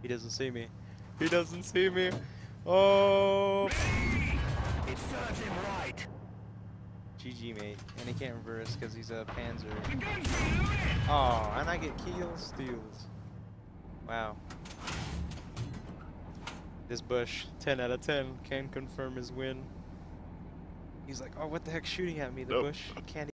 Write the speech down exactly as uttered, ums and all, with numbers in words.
doesn't see me. He doesn't see me. Oh. It serves him right. G G, mate. And he can't reverse because he's a Panzer. Oh, and I get kills, steals. Wow. This Bush, ten out of ten, can confirm his win. He's like, oh, what the heck's shooting at me? The Nope. Bush can't